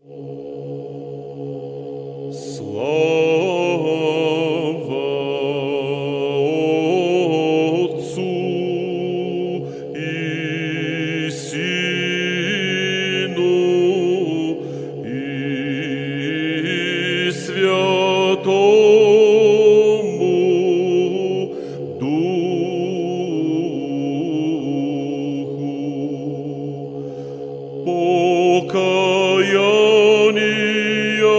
Слава Отцу и Сыну и Святому Духу. Покаяние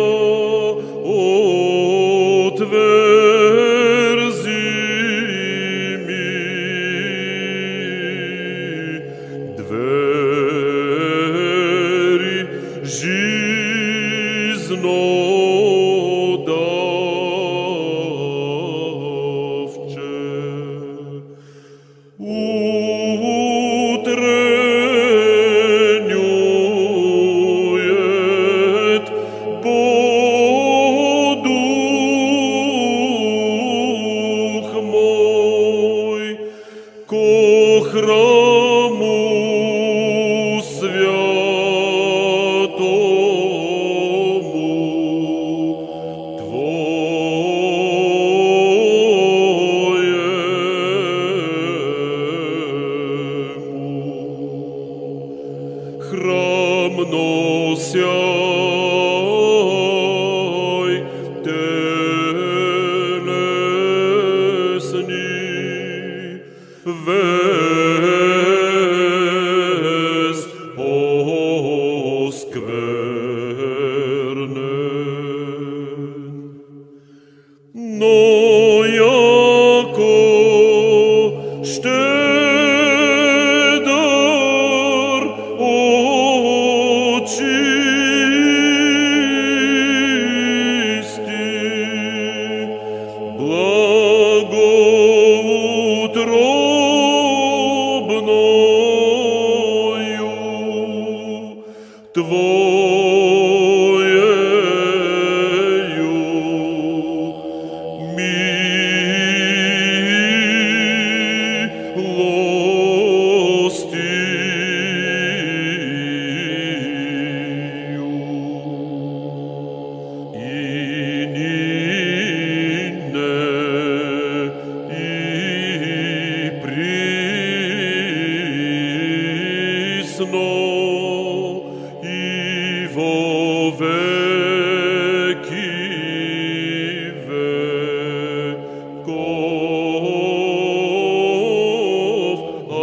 отверзи ми, двери жизнодавче. Утренюет Дух мой ко храму святому Твоему. Храм носяй телесни, вес осквернен. Но яко щедър очисти, благоутробною Твоею милостью. И нине и присно и во веки веков.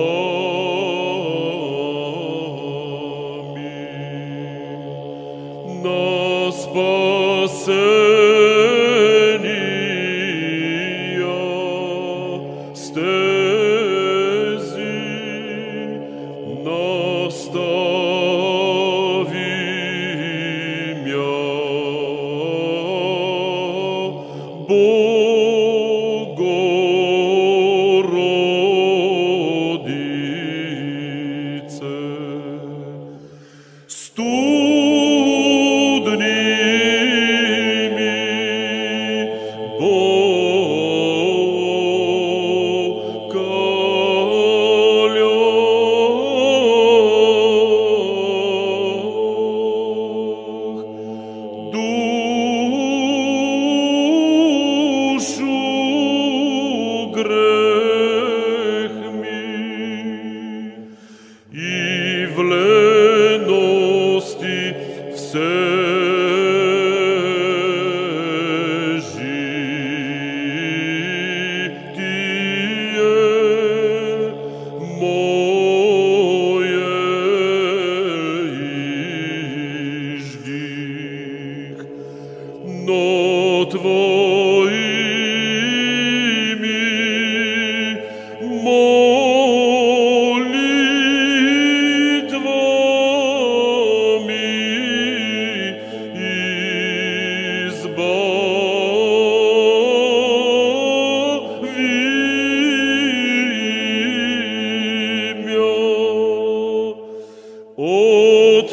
Аминь. На спасения стези наставим я, Богородице. Студнями бокалях душу грехми и в лености все житие мое иждих, но Твоими молитвами избави мя от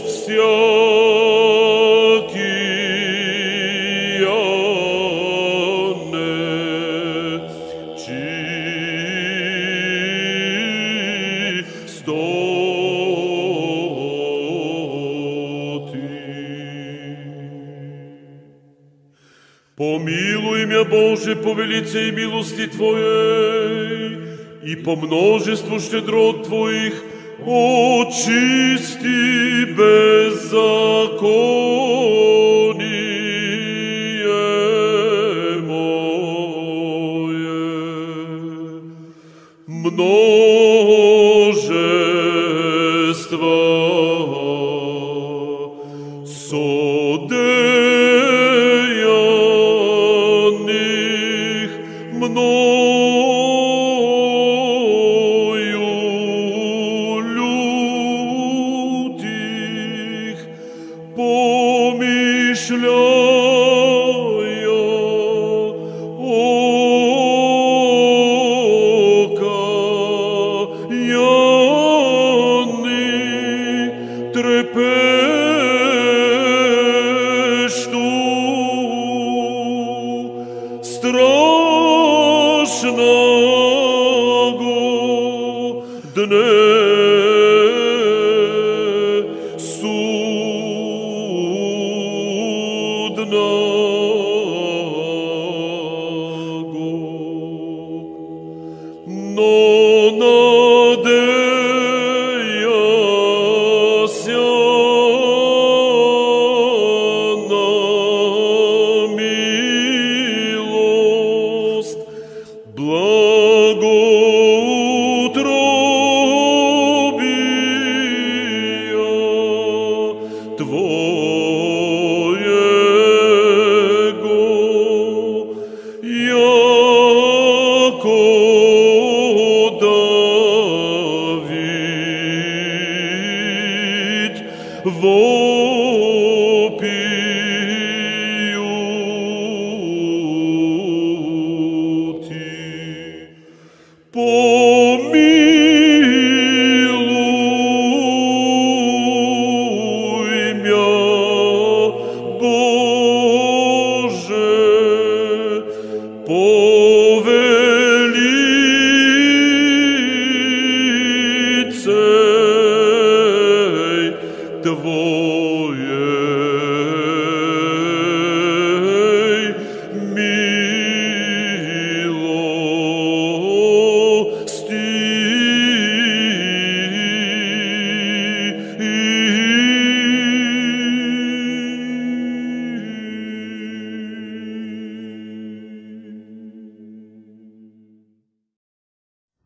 всякие чистоты. Помилуй мя, Боже, по велице и милости Твоей, и по множеству щедрот Твоих очисти беззаконие мое. Множество содеянных мною лютых, помышляя окаянный, трепещу страшного дне судного. Но надеяся на милость благоутробия Твоего, яко Давид вопиюти. Помилуй мя, Боже, по велицей Твоей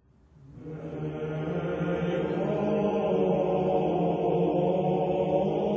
милости.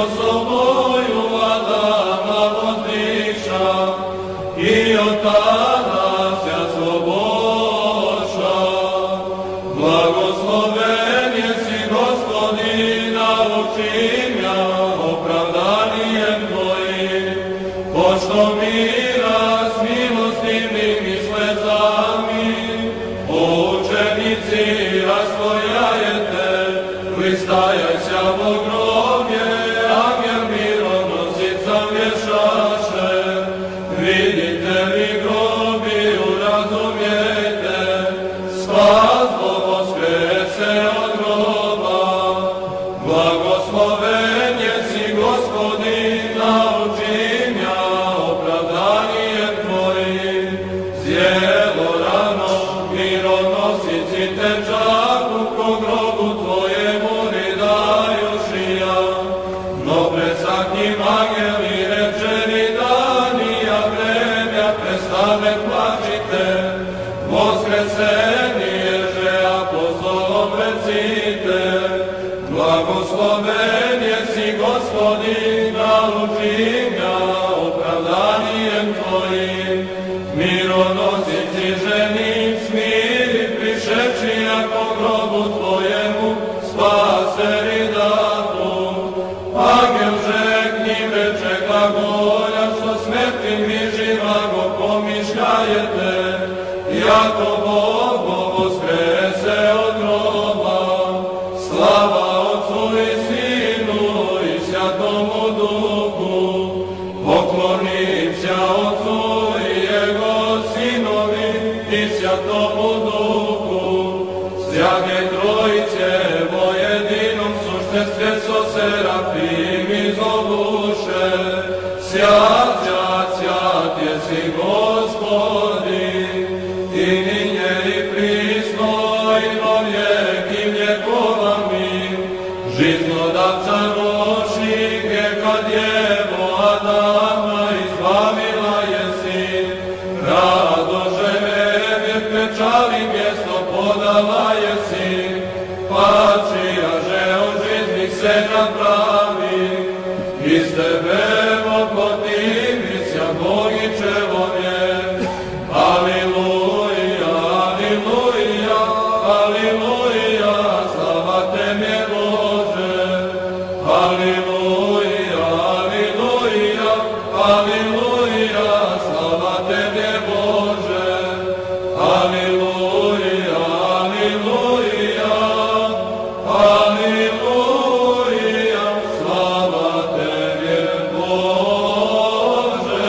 sobою Adama voziša i od tada se sloboša. Blagosloven jesi Gospodina, učinja opravdanijem Tvojim, pošto mira s milostivnim i slezami, učenici rastvojajete, listajajся во гробе, ангел мироносица вешаше. Vidite li grobi, urazumijete, spas voskreće od groba. Blagosloven jesi Gospodina, učinja opravdanijem Tvojim, zjelo rano mironosici tečaku ko grobu Tvojemu ridajušija. No pred svakim angeli rečeni dani, a vremja prestane plačite, voskreseni ježe apostolom recite. Blagosloven jesi Gospodina, učinja opravdanijem Tvojim, mironosici ženi smiri prišeći, ako grobu Tvojemu spaseri datu. Angel žekni reče glagolja, što smrtnim i živago pomišljajete, jako Bogo voskrese od groba. Slava Otcu i Sinu i Svjatomu Duhu, poklonimся Otcu i Jego Sinovi i Svjatomu Duhu, svjake Trojice vo jedinom suštenstve so serafimi zovuše. Sjat, sjat, sjat jesi Gospodin, i ninje i prisno i do vijeki vjekovami. Жизнодавца Божие, kad Jevo Adama izbavila jesi, radože vebje pečali mjesto podala jesi, pačija že od žiznih se napravi, iz tebe vokotimisja Bogi čelovje. Aleluja, aleluja, aleluja, slava Tebe Bože. Aleluja, aleluja, aleluja, slava Tebe Bože. Aleluja, aleluja, aleluja, slava Tebe Bože.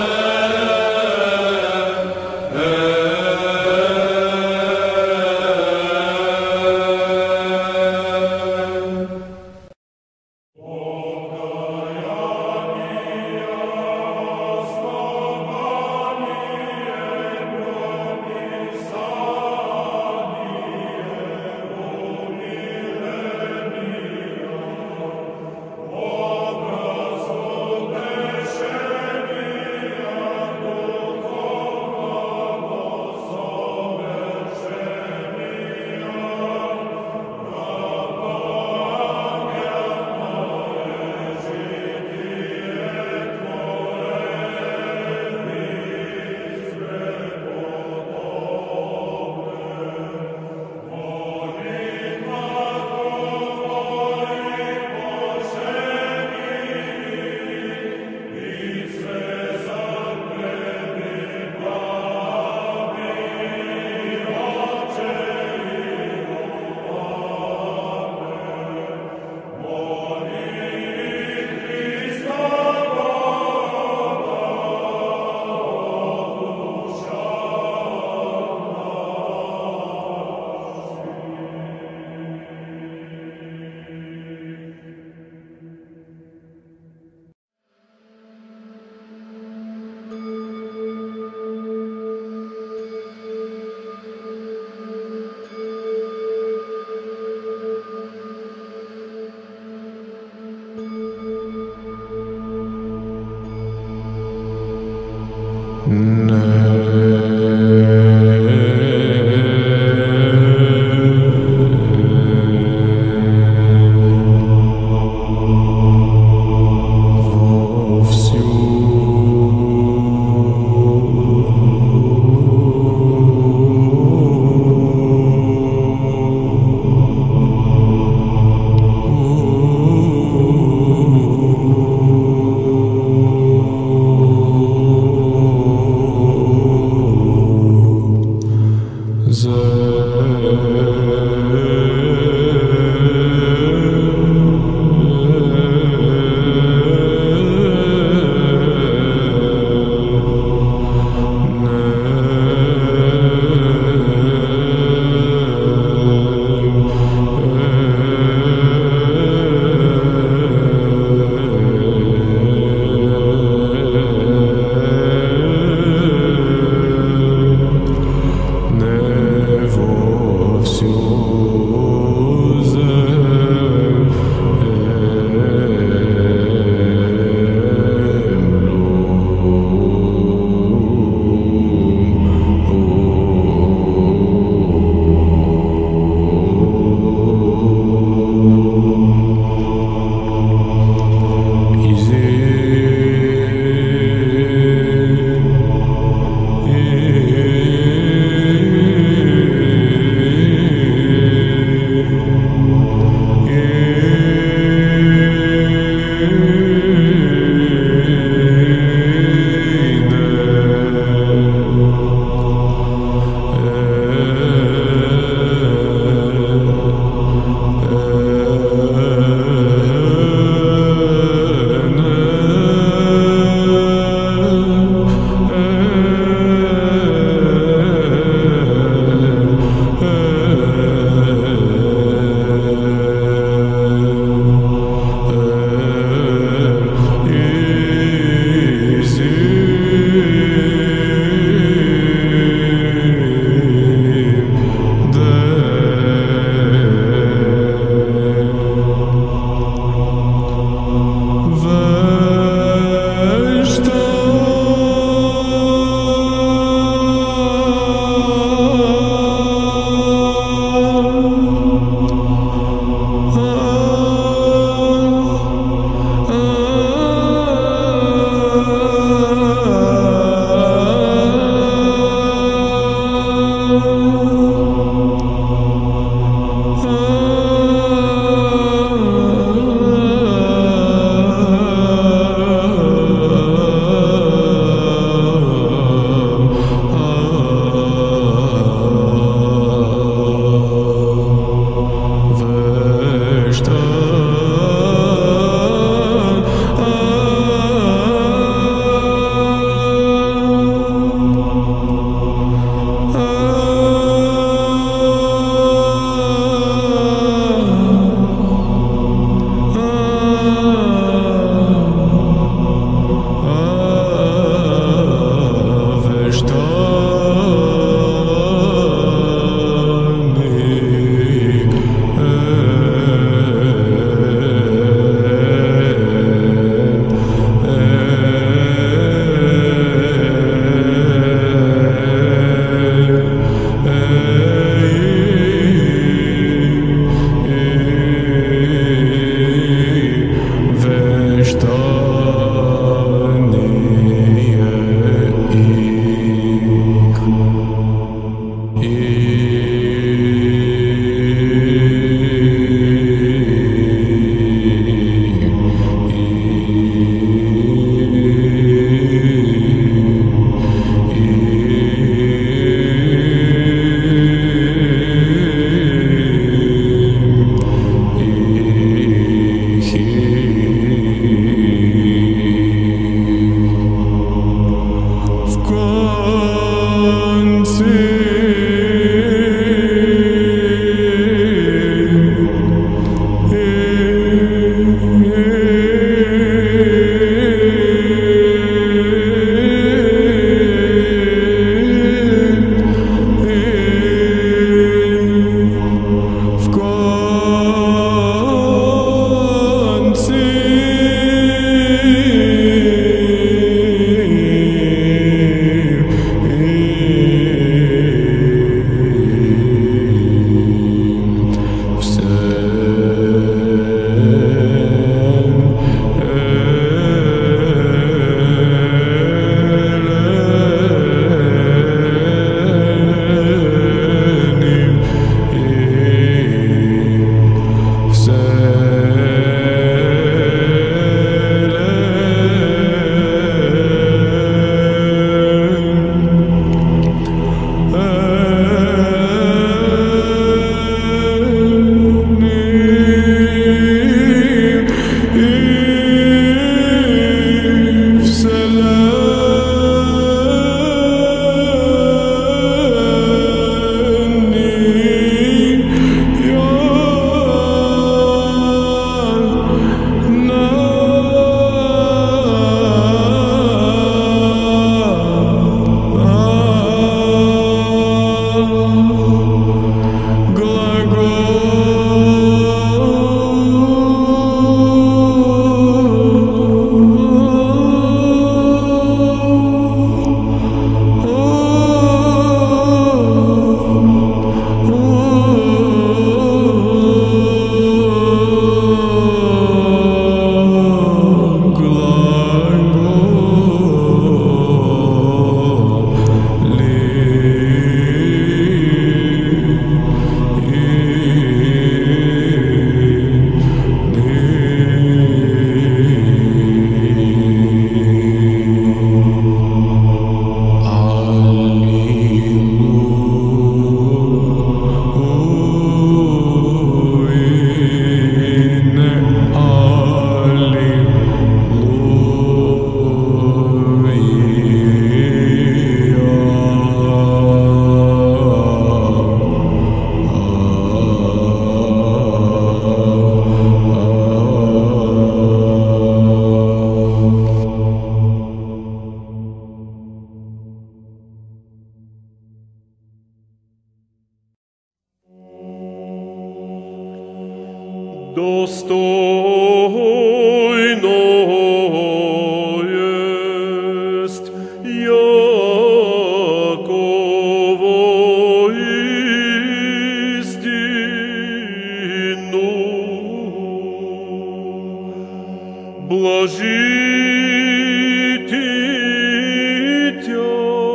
блажити Тя,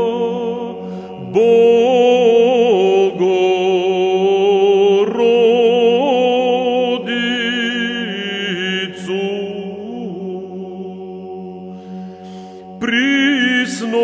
Богородицу, присно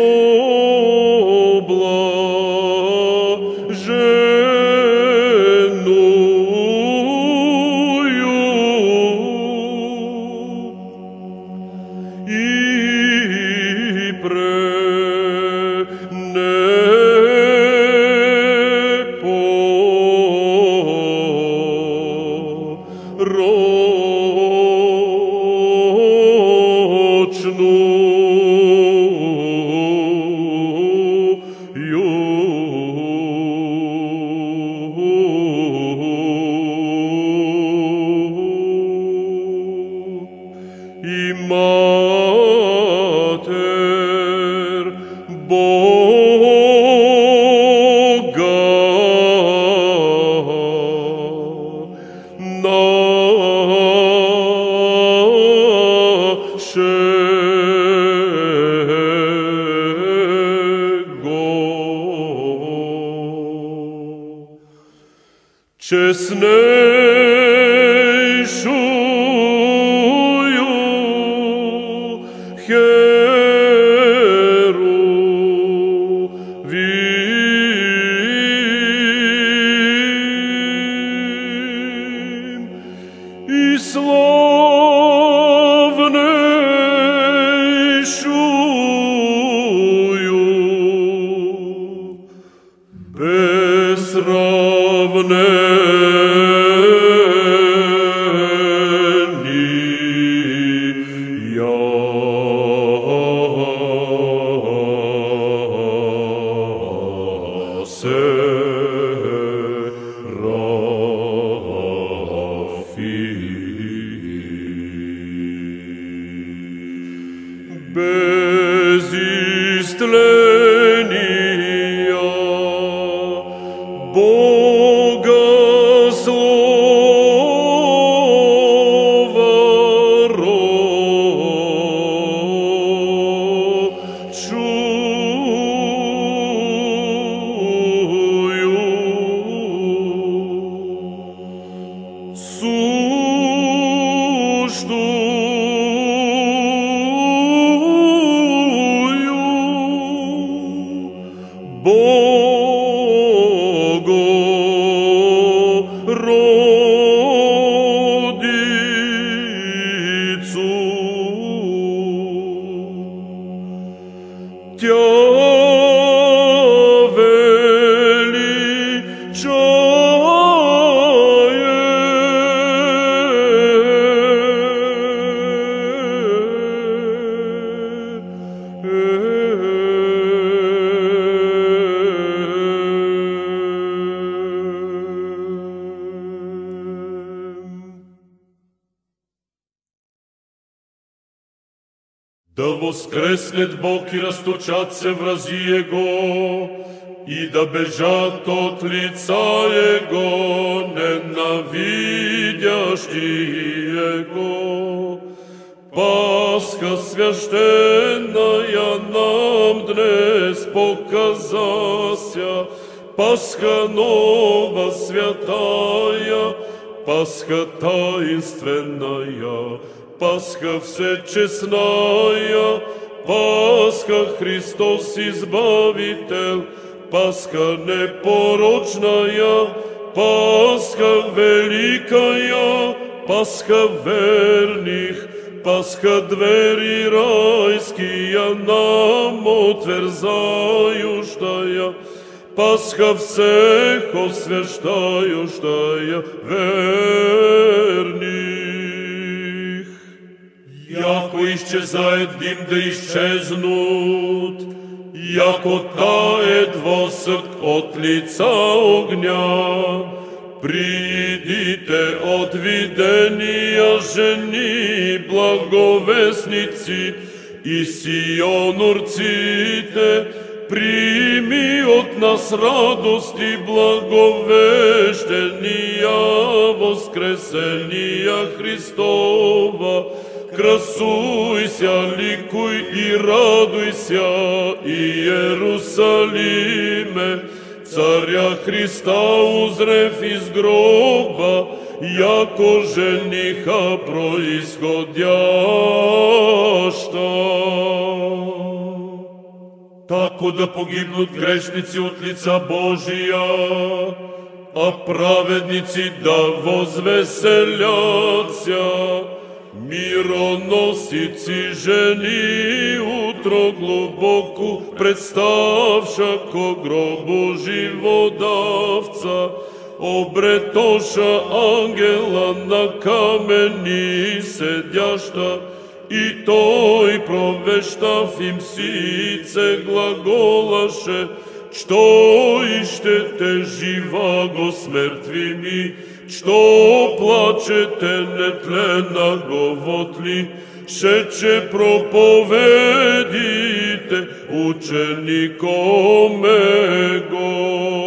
и Матер Бога нашего, честнейшую Херувим и славнейшую без истления Бога слова Богородицу, Тя Да воскреснет Бог и расточатся врази Его, и да бежат от лица Его ненавидящие Его. Пасха священная нам днес показася, Пасха нова святая, Пасха таинственная, Пасха всечестная, Пасха Христос Избавитель, Пасха непорочная, Пасха великая, Пасха верных, Пасха двери райские нам отверзающая, Пасха всех освящающая верных. Яко исчезает дым, да исчезнут, яко тает воск от лица огня. Придите от видения жени благовестницы, и Сион урците, прими от нас радости благовещения воскресения Христова, красуйся, ликуй и радуйся, Иерусалиме, Царя Христа узрев из гроба, яко жениха произходяща. Тако да погибнут грешници от лица Божия, а праведници да возвеселятся. Мироносици жени утро глубоко представша ко гробу живодавца, обретоша ангела на камени седяща, и той провещав им сице глаголаше, что ищете живаго с мертвими, что плачете нетлена говотли, шече проповедите учеником его.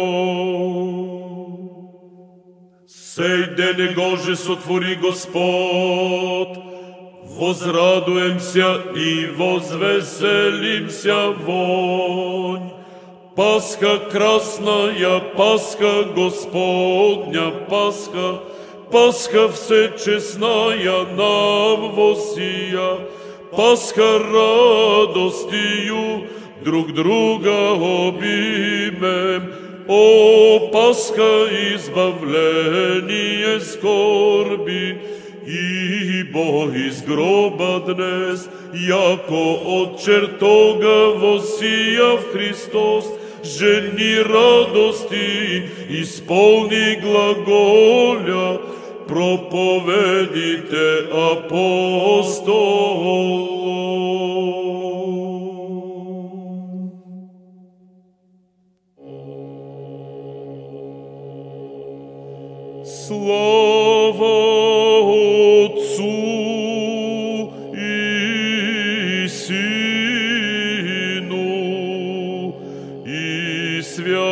Сей ден Гоже сотвори Господ, возрадуемся и возвеселимся вонь. Пасха красная, Пасха Господня, Пасха, Пасха всечестная нам восия, Пасха радостью друг друга обнимем, о Пасха избавление скорби, ибо из гроба днес, яко от чертога восияв Христос, жени радости, исполни глаголя, проповедите апостолом. Слава Отцу и Сыну и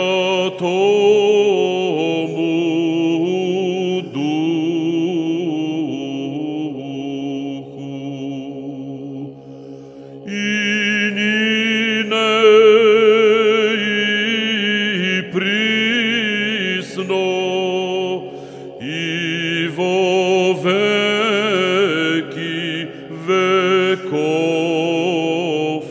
Святому Духу, и нине и присно и во веки веков.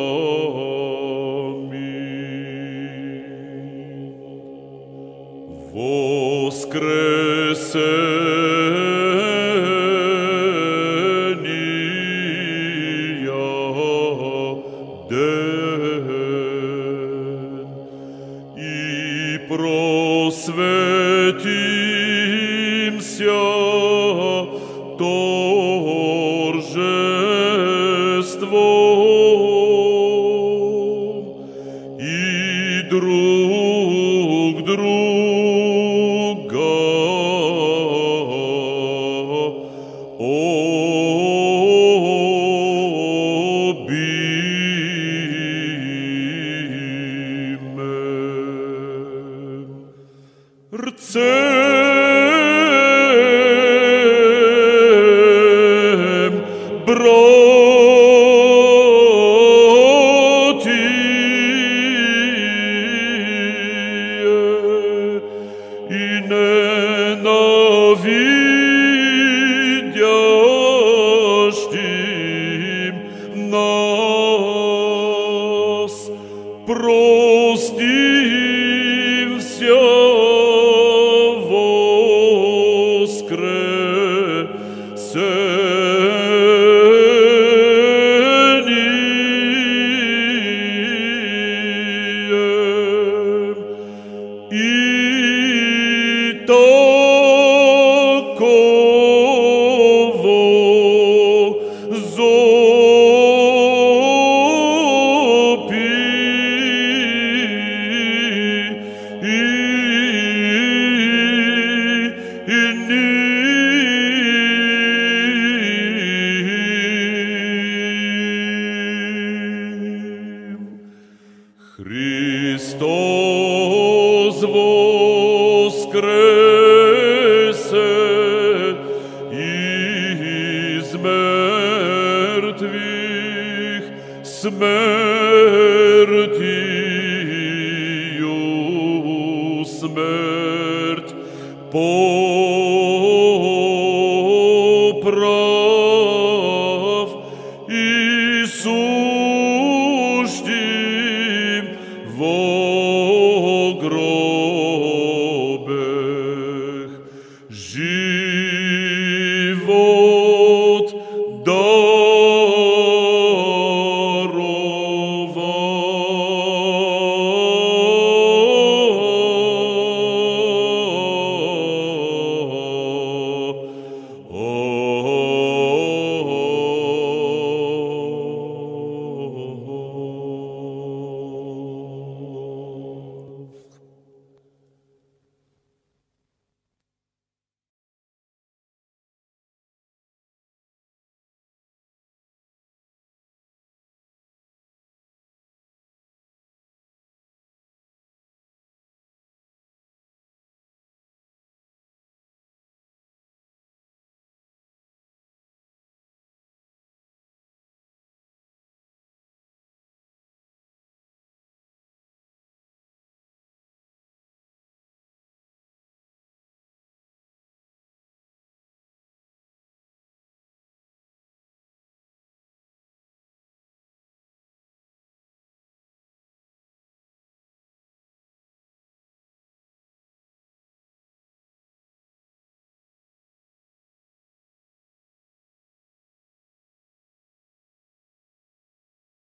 Аминь. Воскресения день и просветимся торжеством и друг друга обнимем. Рцем, братья, и ненавидящим нас простим вся воскресением. И таково Христос воскресе! из мертвых, смертью смерть поправ, Иисус.